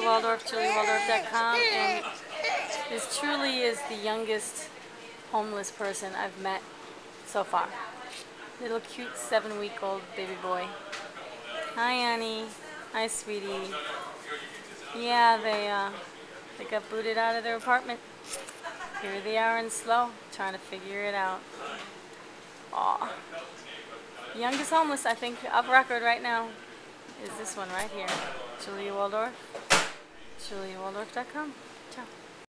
Waldorf, JulieWaldorf.com, and this truly is the youngest homeless person I've met so far. Little cute 7-week-old baby boy. Hi, Annie. Hi, sweetie. Yeah, they got booted out of their apartment. Here they are in SLO, trying to figure it out. Aw. Youngest homeless, I think, off record right now is this one right here. Julia Waldorf. JulieWaldorf.com. Ciao.